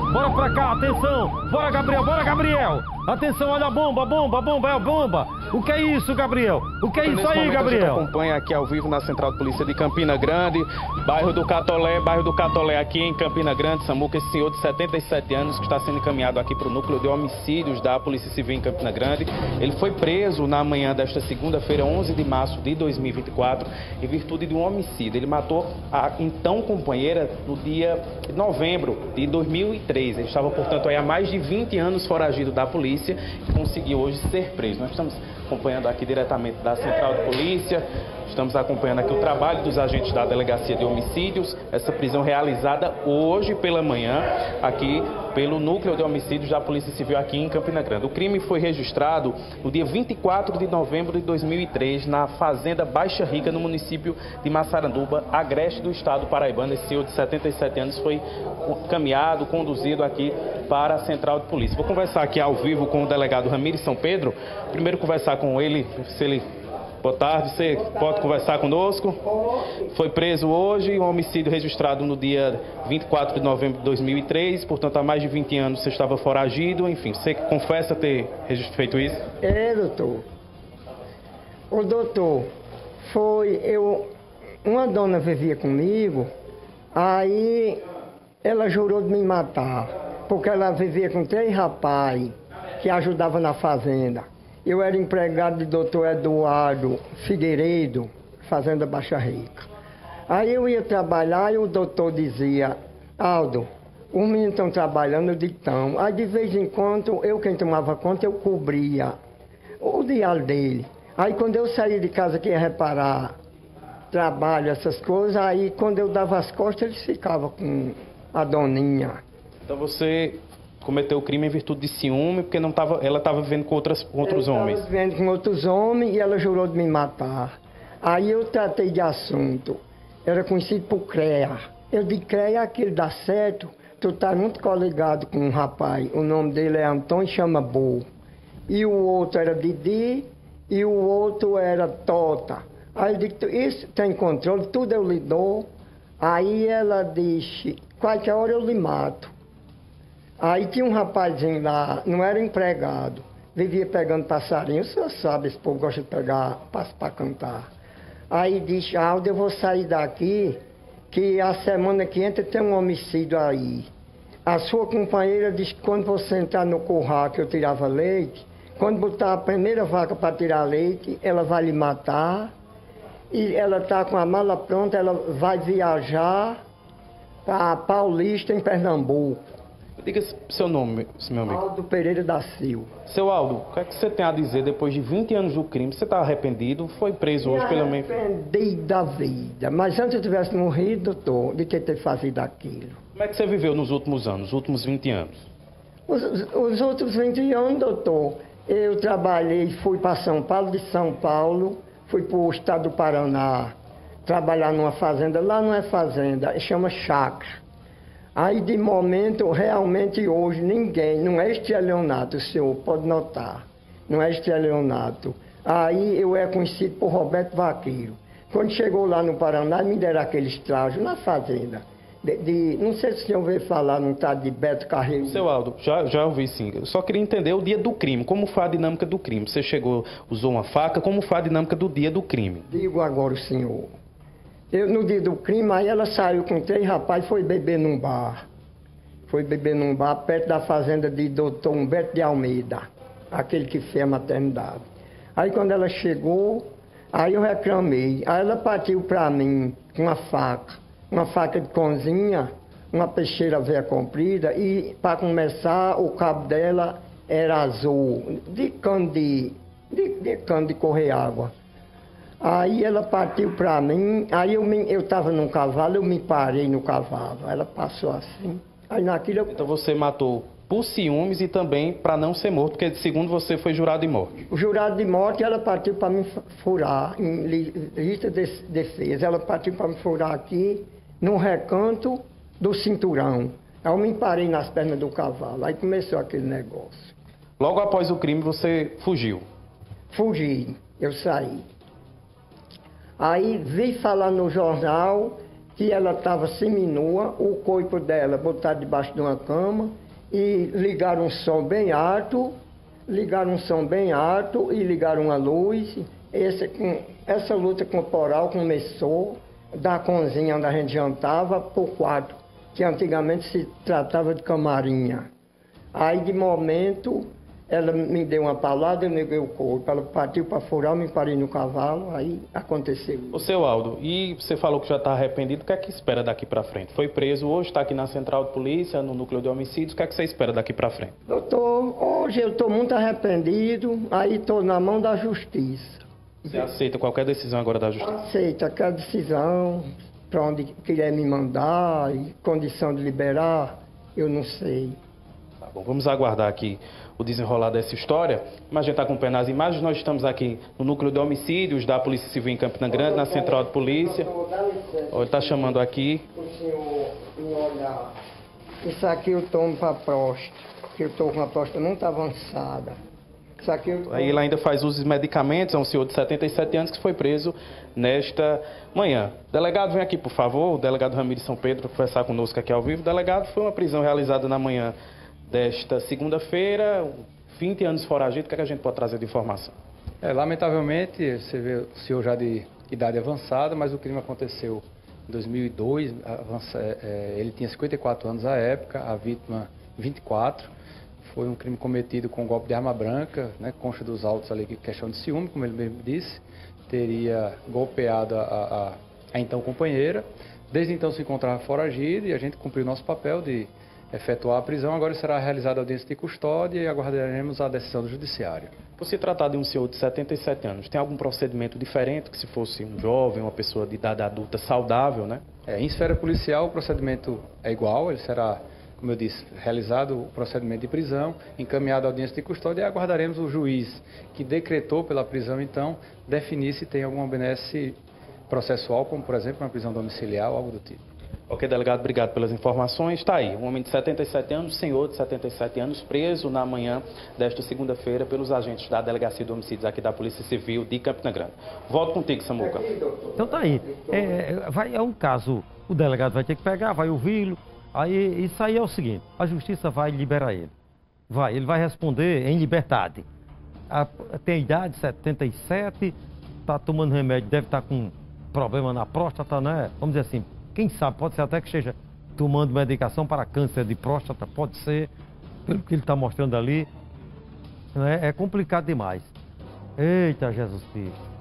Bora pra cá, atenção. Bora, Gabriel, bora, Gabriel. Atenção, olha a bomba, bomba, bomba, é a bomba. O que é isso, Gabriel? O que é isso aí, Gabriel? A gente acompanha aqui ao vivo na Central de Polícia de Campina Grande, bairro do Catolé aqui em Campina Grande, Samuca, esse senhor de 77 anos que está sendo encaminhado aqui para o núcleo de homicídios da Polícia Civil em Campina Grande. Ele foi preso na manhã desta segunda-feira, 11 de março de 2024, em virtude de um homicídio. Ele matou a então companheira no dia de novembro de 2003. Ele estava, portanto, aí há mais de 20 anos foragido da polícia e conseguiu hoje ser preso. Nós estamos acompanhando aqui diretamente da Central de Polícia, estamos acompanhando aqui o trabalho dos agentes da Delegacia de Homicídios, essa prisão realizada hoje pela manhã aqui pelo Núcleo de Homicídios da Polícia Civil aqui em Campina Grande. O crime foi registrado no dia 24 de novembro de 2003 na Fazenda Baixa Rica, no município de Massaranduba, agreste do estado paraibano. Esse senhor de 77 anos foi caminhado, conduzido aqui para a Central de Polícia. Vou conversar aqui ao vivo com o delegado Ramires São Pedro. Primeiro conversar com ele, se ele... Boa tarde, você pode conversar conosco? Foi preso hoje, um homicídio registrado no dia 24 de novembro de 2003, portanto há mais de 20 anos você estava foragido, enfim, você confessa ter feito isso? Doutor. O doutor, uma dona vivia comigo, aí ela jurou de me matar, porque ela vivia com 3 rapazes que ajudavam na fazenda. Eu era empregado de doutor Eduardo Figueiredo, Fazenda Baixa Rica. Aí eu ia trabalhar e o doutor dizia: Aldo, os meninos estão trabalhando, eu digo, então. Aí de vez em quando, quem tomava conta, eu cobria o diário dele. Aí quando eu saía de casa que ia reparar trabalho, essas coisas, aí quando eu dava as costas, eles ficavam com a doninha. Então você cometeu o crime em virtude de ciúme, porque ela estava vivendo com outros homens. Estava vivendo com outros homens e ela jurou de me matar. Aí eu tratei de assunto. Era conhecido por CREA. Eu disse: CREA, aquilo dá certo. Tu está muito coligado com um rapaz. O nome dele é Antônio Chamabu. E o outro era Didi e o outro era Tota. Aí eu disse: isso tem controle, tudo eu lhe dou. Aí ela disse: qualquer hora eu lhe mato. Aí tinha um rapazinho lá, não era empregado, vivia pegando passarinho. O senhor sabe, esse povo gosta de pegar para cantar. Aí disse: Aldo, eu vou sair daqui, que a semana que entra tem um homicídio aí. A sua companheira disse que quando você entrar no curral que eu tirava leite, quando botar a primeira vaca para tirar leite, ela vai lhe matar. E ela está com a mala pronta, ela vai viajar para Paulista, em Pernambuco. Diga seu nome, meu amigo. Aldo Pereira da Silva. Seu Aldo, o que é que você tem a dizer depois de 20 anos do crime? Você está arrependido? Foi preso hoje pelo menos? Arrependi da vida. Mas antes eu tivesse morrido, doutor, de ter fazido aquilo. Como é que você viveu nos últimos anos, os últimos 20 anos? Os outros 20 anos, doutor, eu trabalhei, fui para São Paulo, de São Paulo, fui para o estado do Paraná, trabalhar numa fazenda. Lá não é fazenda, chama chácara. Aí, de momento, realmente hoje, ninguém, não é estelionato, o senhor pode notar, não é estelionato. Aí eu era conhecido por Roberto Vaqueiro. Quando chegou lá no Paraná, me deram aquele estágio na fazenda. Não sei se o senhor ouviu falar num tal de Beto Carreiro. Seu Aldo, já ouvi sim. Eu só queria entender o dia do crime, como foi a dinâmica do crime. Você chegou, usou uma faca, como foi a dinâmica do dia do crime? Digo agora, o senhor. No dia do crime, aí ela saiu com 3 rapazes e foi beber num bar. Foi beber num bar perto da fazenda de doutor Humberto de Almeida, aquele que fez a maternidade. Aí quando ela chegou, aí eu reclamei. Aí ela partiu para mim com uma faca de cozinha, uma peixeira velha comprida, e para começar o cabo dela era azul, de cano de correr água. Aí ela partiu para mim, aí eu estava num cavalo, eu me parei no cavalo, ela passou assim. Aí naquilo Então você matou por ciúmes e também para não ser morto, porque segundo você foi jurado de morte. O jurado de morte, ela partiu para me furar, em lista de defesa, ela partiu para me furar aqui, no recanto do cinturão. Aí eu me parei nas pernas do cavalo, aí começou aquele negócio. Logo após o crime você fugiu? Fugi, eu saí. Aí vi falar no jornal que ela estava seminua, o corpo dela botaram debaixo de uma cama e ligaram um som bem alto, e ligaram uma luz. Essa luta corporal começou da cozinha onde a gente jantava para o quarto, que antigamente se tratava de camarinha. Aí, de momento, ela me deu uma palavra, eu neguei o corpo. Ela partiu para furar, eu me parei no cavalo, aí aconteceu. O seu Aldo, e você falou que já está arrependido, o que é que espera daqui para frente? Foi preso hoje, está aqui na Central de Polícia, no Núcleo de Homicídios, o que é que você espera daqui para frente? Hoje eu estou muito arrependido, aí estou na mão da justiça. Você aceita qualquer decisão agora da justiça? Aceita qualquer decisão, para onde quiser me mandar, e condição de liberar, eu não sei. Tá bom, vamos aguardar aqui o desenrolar dessa história. Mas a gente está acompanhando as imagens, nós estamos aqui no Núcleo de Homicídios da Polícia Civil em Campina Grande, na Central de Polícia. Ele está chamando aqui. O senhor me olhar. Isso aqui eu tomo para a próstata, que eu estou com a próstata muito avançada. Isso aqui eu tomo... Aí ele ainda faz uso de medicamentos, é um senhor de 77 anos que foi preso nesta manhã. Delegado, vem aqui, por favor, o delegado Ramiro São Pedro, para conversar conosco aqui ao vivo. Delegado, foi uma prisão realizada na manhã desta segunda-feira, 20 anos foragido, o que é que a gente pode trazer de informação? Lamentavelmente, você vê o senhor já de idade avançada, mas o crime aconteceu em 2002, ele tinha 54 anos à época, a vítima 24, foi um crime cometido com golpe de arma branca, né, consta dos autos ali, questão de ciúme, como ele mesmo disse, teria golpeado a então companheira, desde então se encontrava foragido e a gente cumpriu nosso papel de efetuar a prisão. Agora será realizada a audiência de custódia e aguardaremos a decisão do judiciário. Por se tratar de um senhor de 77 anos, tem algum procedimento diferente que se fosse um jovem, uma pessoa de idade adulta saudável, né? Em esfera policial o procedimento é igual, ele será, como eu disse, realizado o procedimento de prisão, encaminhado à audiência de custódia e aguardaremos o juiz que decretou pela prisão, então, definir se tem alguma benesse processual, como por exemplo uma prisão domiciliar ou algo do tipo. Ok, delegado, obrigado pelas informações. Está aí, um homem de 77 anos, senhor de 77 anos, preso na manhã desta segunda-feira pelos agentes da Delegacia de Homicídios aqui da Polícia Civil de Campina Grande. Volto contigo, Samuca. Então tá aí. É um caso, o delegado vai ter que pegar, vai ouvi-lo. Aí isso aí é o seguinte, a justiça vai liberar ele. Ele vai responder em liberdade. Tem idade, 77, está tomando remédio, deve estar com problema na próstata, né? Vamos dizer assim, quem sabe, pode ser até que esteja tomando medicação para câncer de próstata, pode ser, pelo que ele está mostrando ali. É complicado demais. Eita, Jesus Cristo.